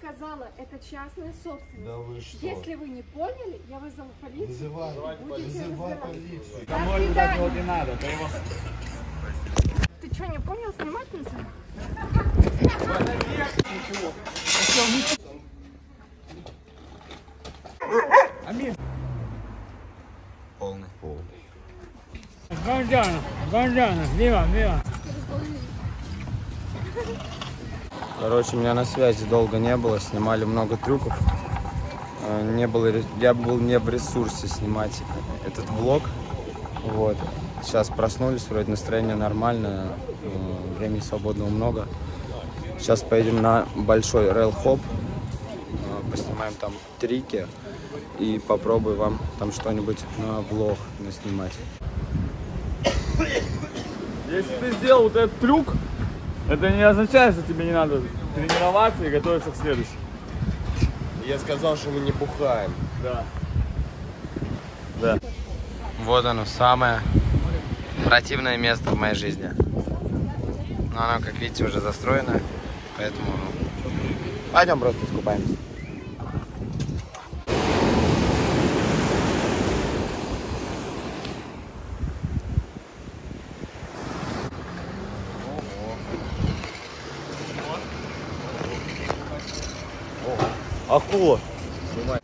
сказала, это частная собственность. Да вы что? Если вы не поняли, я вызову полицию. Вызывай полицию. Домой туда не надо. Ты что, не понял, снимать нельзя? Амин. Полный. Бонжана, мимо. Короче, меня на связи долго не было, снимали много трюков. Я был не в ресурсе снимать этот влог. Вот. Сейчас проснулись, вроде настроение нормальное, времени свободного много. Сейчас поедем на большой рейл-хоп, поснимаем там трики и попробую вам там что-нибудь на влог наснимать. Если ты сделал вот этот трюк, это не означает, что тебе не надо тренироваться и готовиться к следующему. Я сказал, что мы не бухаем. Да. Вот оно, самое противное место в моей жизни. Но оно, как видите, уже застроено, поэтому пойдем просто искупаемся. Акула. Снимай.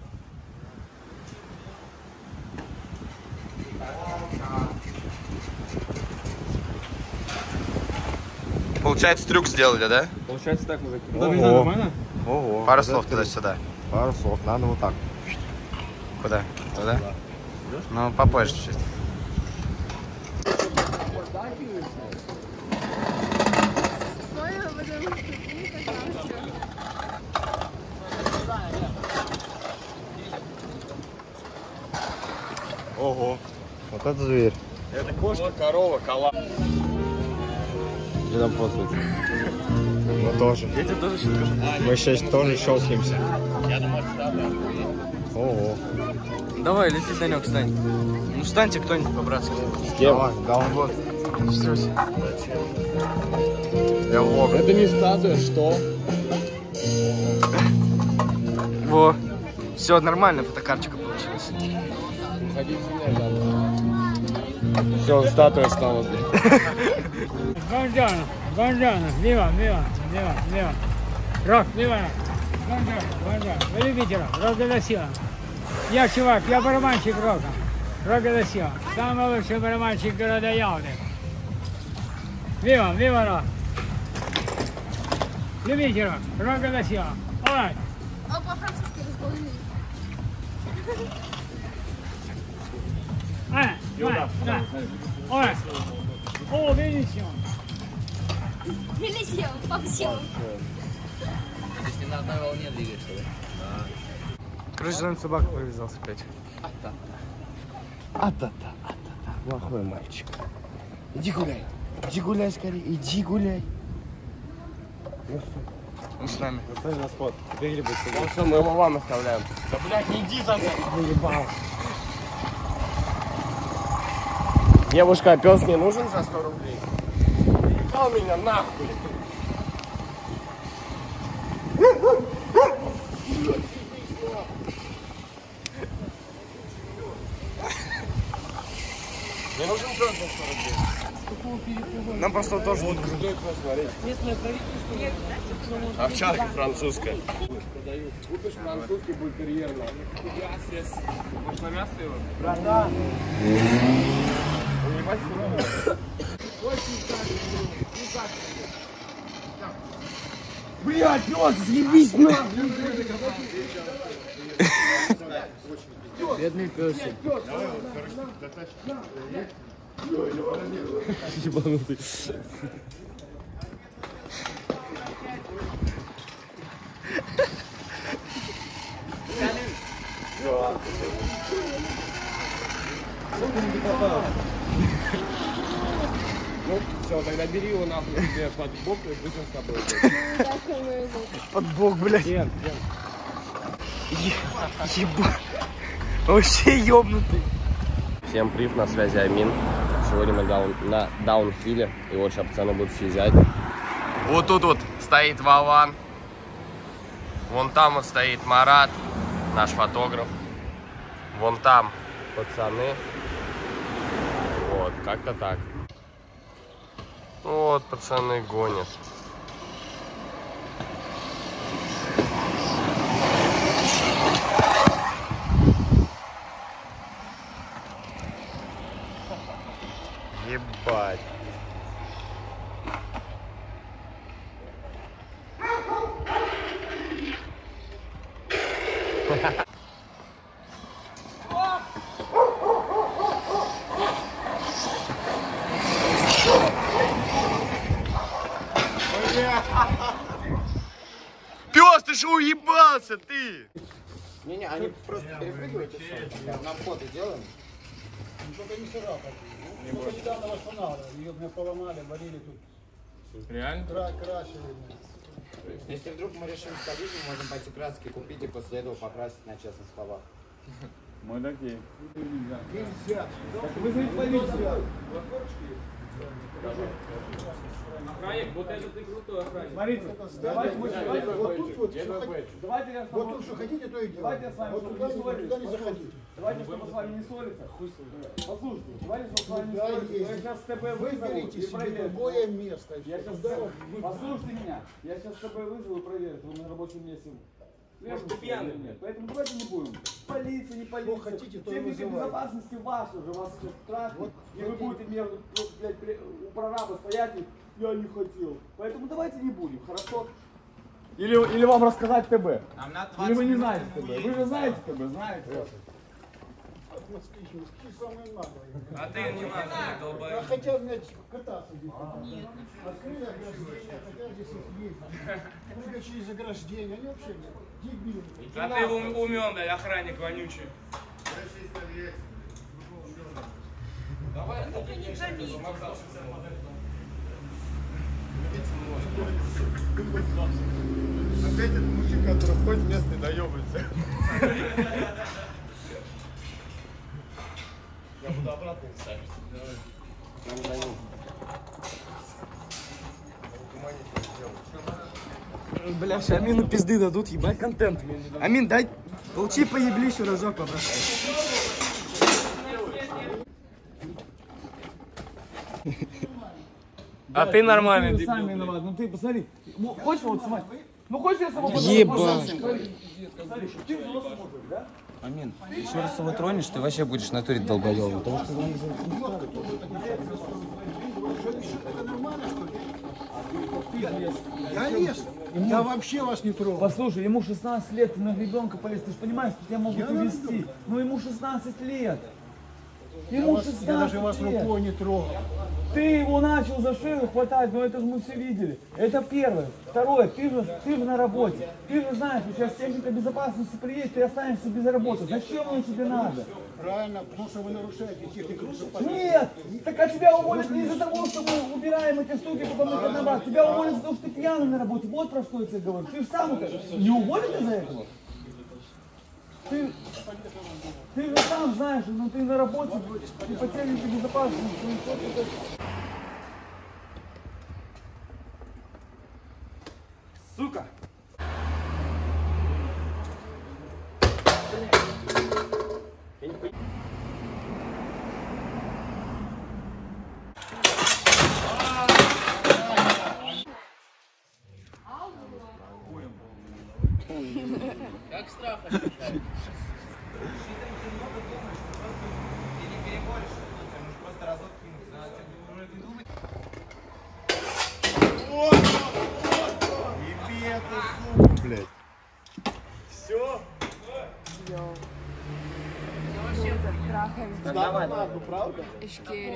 Получается, трюк сделали, да? Получается так, мужики. Ого. Пару слов туда-сюда. Пару слов. Надо вот так. Куда? Туда? Ну, попозже чуть-чуть. Ого. Вот это зверь. Это кошка, корова, кола. Где там фоткают? Мы тоже. Я тебе тоже что-то скажу. Мы сейчас тоже щелкаемся. Ого. Давай, лети, Санек, встань. Ну встаньте кто-нибудь побраться. С кем? Да он вот. Я влог. Это не статуя, что? Во. Все нормально, фотокарточка получилась. Все, статуя стала. Бонжана, мимо. Рок, мимо. Бонжана. Вы любите рок? Рок это сила. Я чувак, я барабанщик рока. Рок это сила. Самый лучший барабанщик города Ялты. Мимо рок. Любите рок? Рок это сила. Ой. А по-французски разговаривай. Ой. О, видите? Милисия, по всему. Если на одной волне двигаешься, да? Короче, за нами собака привязался опять. А-та-та. Плохой мальчик. Иди гуляй скорее. Иди гуляй. Он с нами. Оставь на спот. Где-нибудь. Ну все, мы его вам оставляем. Да, блядь, не иди за мной. Заебал. Девушка, пес не нужен за 100 рублей? Ебал меня нахуй. Мне нужен пес за 100 рублей. Нам просто тоже вот крутой пес, смотри. Местное правительство. Овчарка французская. Купишь французский бультерьер. Может на мясо его? Братан. Блядь, пес, съебись нахуй! Бедный песик. Ебанутый. Ну, все, тогда бери его нахуй себе под бок и пусть он с тобой идет. Под бок, блядь. Кен. Ебать. Вообще ёбнутый. Всем привет, на связи Амин. Сегодня мы на даунхилле, и вот сейчас пацаны будут съезжать. Вот тут вот стоит Вован. Вон там вот стоит Марат, наш фотограф. Вон там пацаны. Вот, как-то так. Вот, пацаны гонят. Ебать. Пёс, ты что уебался, ты? Не-не, они просто перепрыгивают и все. Нам фото делаем. Ну, только не сыра хотим. Только недавно восстанавливали. Ее мне поломали, варили тут. Реально? Красили. Если вдруг мы решим сходить, мы можем пойти краски купить и после этого покрасить на честных словах. Мы такие. Нельзя. Вызови полицию. Охранник, вот это ты крутой охранник. Смотрите, Давайте мы вот тут вот. давайте я с Вот вами... тут что хотите, то и Давайте я делаете. с вами, Вот чтобы туда не ссориться. туда не заходите. Давайте, чтобы с вами не ссориться. Послушайте, давайте, чтобы с вами не Да, ссориться. Я есть. сейчас ТП вызову Выберите и себе проверю. другое место. Я сейчас... Туда вы- Послушайте меня. Я сейчас ТП вызову и проверю, вы на рабочем месте. Может, ты пьяный? Нет. Поэтому давайте не будем. Полиция, не полиция. Что хотите, то и Техника вызывайте. безопасности ваша уже. Вас сейчас страшно. Вот И вы будете мне, блядь, у прораба стоять и я не хотел. Поэтому давайте не будем, хорошо? Или вам рассказать ТБ? Или вы не знаете ТБ? Вы же знаете ТБ, знаете? Москвичи самые наглые. А ты не надо, А долбоёб. хотят, знаете, кататься здесь. Нет. Открыли ограждение, хотят здесь их ездить. Прыгать через ограждение, они вообще дебилы. А ты умен, блядь, охранник вонючий. Давай, Опять этот мужик, который ходит местный, доебывается. Я буду обратно ставить. Бля, все Амину пизды дадут, ебать контент. Амин, дай, получи поеблищу разок попросить. А ты нормальный, Ты сам виноват. Ну ты посмотри. Хочешь вот снимать? Ну хочешь я сама Ебать. Смотри, ты взрослый мужик, да? Амин, еще раз его тронешь, ты вообще будешь в натуре долбоёбом. Потому что Я лез. Я вообще вас не трогал. Послушай, ему 16 лет, ты на ребенка полез, ты же понимаешь, что тебя могут Я увезти. Ну ему 16 лет. Ему 16 Я даже вас лет. рукой не трогал. Ты его начал за шею хватать, но это же мы все видели. Это первое. Второе, ты же на работе. Ты же знаешь, что сейчас техника безопасности приедет, ты останешься без работы. Зачем оно тебе надо? Правильно, потому что вы нарушаете технику безопасности. Нет! Так а тебя уволят не из-за того, что мы убираем эти штуки, потом на карнавал. Тебя уволят за то, что ты пьяный на работе. Вот про что я тебе говорю. Ты же сам не уволен из-за этого? Ты же сам знаешь, ну ты на работе, ты по технике безопасности. Ну, что ты так- Сука! Как страх ощущаешь? Ты не переборешь, ты можешь просто разок кинуть, надо тебе уже не думать. Еби эту суку, блядь. Все? Давай. Ишкерия.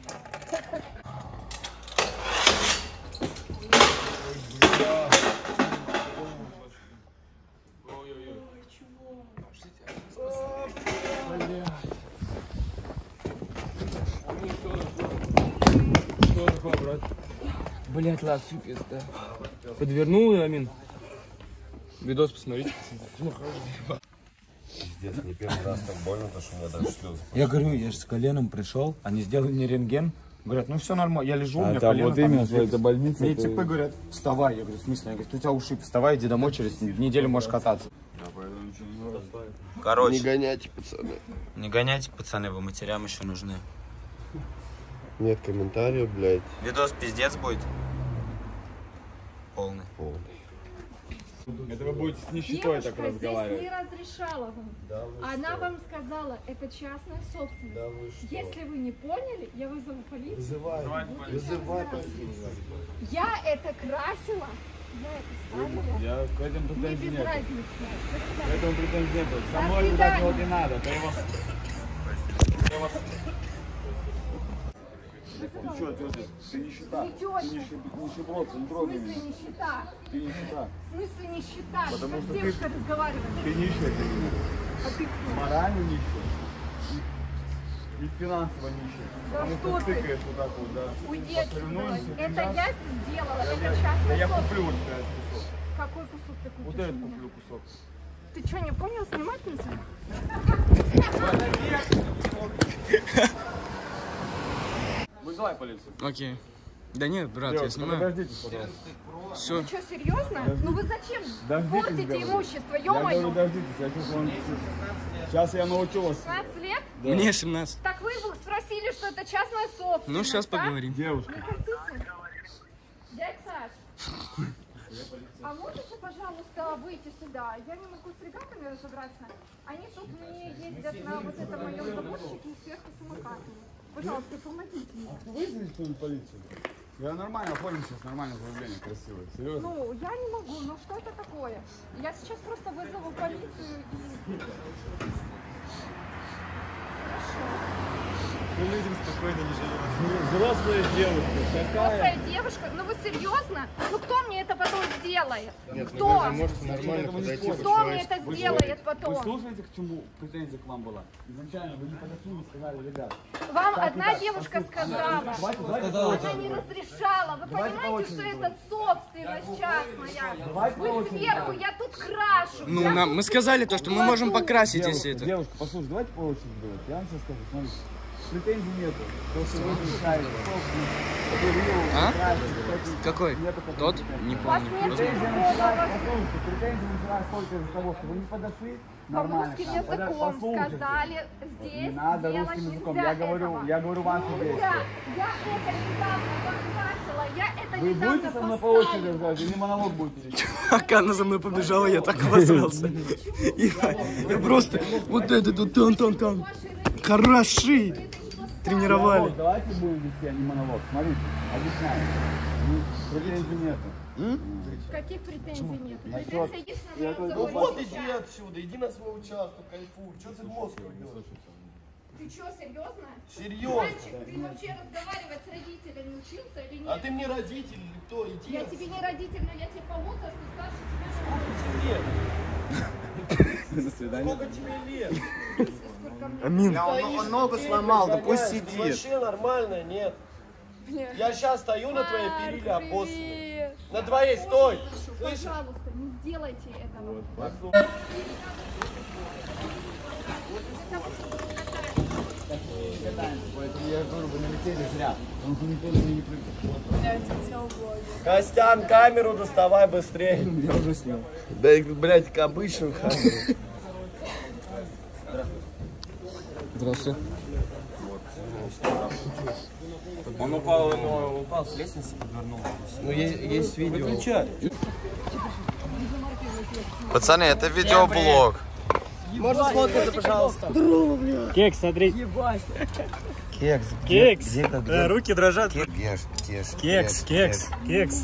Блять, ладно, всю пизда. Подвернул я, Амин. Видос посмотрите. Пиздец, не первый раз так больно, потому что у меня даже слезы. Я говорю, я же с коленом пришел, они сделали мне рентген, Говорят, ну все нормально, я лежу, у меня это колено вот там именно, не двигается. это больница, Мне это- типы говорят, вставай. Я говорю, в смысле? Я говорю, у тебя ушиб, вставай, иди домой, через неделю можешь кататься. Короче, Не гоняйте, пацаны. не гоняйте, пацаны, вы матерям еще нужны. Нет комментариев, блядь. Видос пиздец будет. Полный. Это вы будете с нищетой так Девушка здесь разговаривать. не разрешала вам. Она вам сказала, это частная собственность. Если вы не поняли, я вызову полицию. Вызывай полицию. Я это красила, я это ставила. Я к этому Мне претензий без нет. разницы. К этому претензий нет. Со До мной вот так свидания. вот не надо. Это я вас... Ты что, тетя? Ты нищета. Не Ты тёща. нищеброд, не В трогай смысле меня. нищета? Ты нищета. В смысле нищета? Потому Как что девушка разговаривает. Ты нищая, ты А ты кто? морально нищая. И финансово нищая. Да Потому что ты? тыкаешь вот так вот, да. Уйди Посоревнуемся, отсюда. ты Это дашь? я сделала, это Да частная я собственность. куплю вот этот кусок. Какой кусок ты купишь? Вот у этот меня? куплю кусок. Ты что, не понял, снимать нельзя? Вызывай полицию. Окей. Да нет, брат, я Девушка, снимаю. подождите, пожалуйста. Все. Что, серьезно? Ну вы зачем Дождитесь, портите говорю. имущество, Я говорю, ё-моё? дождитесь, я сейчас вам... Сейчас я научу вас. 16 лет? Мне 17. Так вы спросили, что это частная собственность. Ну, сейчас да? поговорим. Девушка. Не хотите? Дядь Саш, а можете, пожалуйста, выйти сюда? Я не могу с ребятами разобраться. Они тут мне ездят на вот этом моем заборчике и сверху самокатами. Пожалуйста, помогите мне. Вызовите кто-нибудь полицию. Я нормально оформим сейчас, нормальное заявление, красивое. Серьезно? Ну, я не могу, ну что это такое? Я сейчас просто вызову полицию и... Мы людям спокойно не живем. Взрослая девушка, такая. Взрослая девушка, ну вы серьезно? Ну кто мне это потом сделает? Нет, Кто? вы даже можете нормально подойти. Кто мне это сделает Вы потом? слушаете, к чему претензия к вам была? Изначально вы не подошли и сказали, ребят. Вам Так, одна ребят, девушка сказала. Давайте по Она очереди. не разрешала. Вы Давайте по понимаете, что очереди это собственность частная? Давайте по Вы очереди сверху, я тут крашу. Ну, я нам, тут мы сказали то, что мы можем кладу. покрасить, Девушка, если это. девушка, послушай, давайте по очереди делать. Я вам сейчас скажу, смотрите. Претензий нету. То, что вы решаете. А? Какой? Нету такой Тот? претензии. Не У вас помню. нет Претензии никакого... начинаются, послушайте, претензии начинаются только из-за того, что вы не подошли По нормально. русским к нам. языком Послушайте. сказали, Не здесь надо делать русским языком. нельзя Я говорю вам этого. здесь. Нельзя. Я это недавно покрасила, я это Вы недавно будете со мной по очереди поставила. разговаривать или монолог будете вести? Пока она за мной побежала, я так обосрался. Я просто вот это тут тон. Хороши. Тренировали. Давайте будем вести, а не монолог. Смотрите, объясняю. Претензий нету. Каких претензий нет? А Претензий есть на я моем говорю, Ну вот заборе. иди отсюда, иди на свой участок, кайфуй. Что ты мозг бьешь? Ты что, серьезно? Серьезно. Мальчик, ты вообще разговаривать с родителями учился или нет? А ты мне родитель или кто? Иди Я отсюда. тебе не родитель, но я тебе по возрасту старше тебя. Лет. До свидания. Сколько тебе лет? Сколько мне? Амин. Он ногу сломал, да пусть сидит. Вообще нормально, нет. Я сейчас стою на твоей периле опоссанной. На твоей, стой! Слышишь? Пожалуйста, не сделайте этого. Поэтому я говорю, вы налетели зря. Потому что никто на меня не прыгал. Костян, камеру доставай быстрее. Я уже снял. Да, блядь, к обычную камеру. Здравствуйте. Он упал с лестницы, подвернул. Ну, есть видео. Выключай. Пацаны, это видеоблог. Можно сфоткаться, пожалуйста? Кекс, смотри. Кекс. Кекс. Где? Руки дрожат. Кекс. Кекс.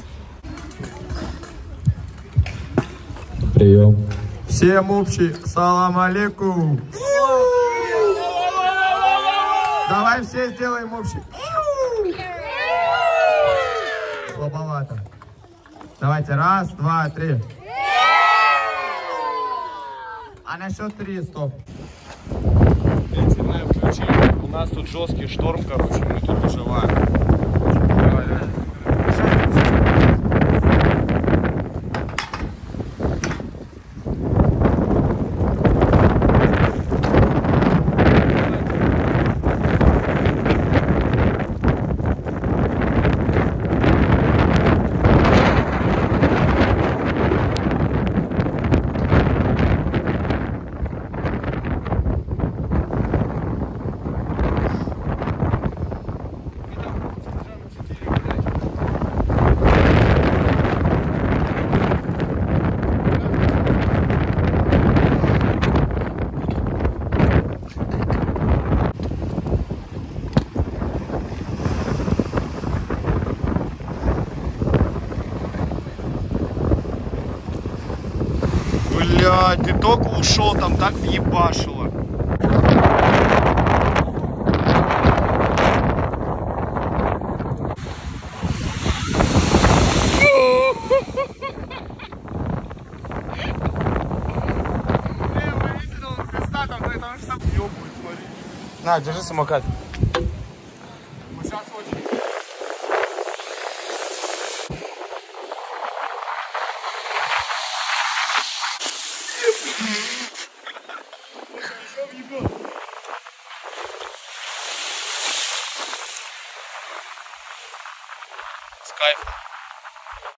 Прием. Всем общий. Салам алейкум. Давай все сделаем общий. Слабовато. Давайте, раз, два, три. А на счет 3, стоп. Экстренное включение. У нас тут жесткий шторм, короче, мы тут выживаем. Блядь, ты только ушел, там так въебашило. На, держи самокат. С кайфом.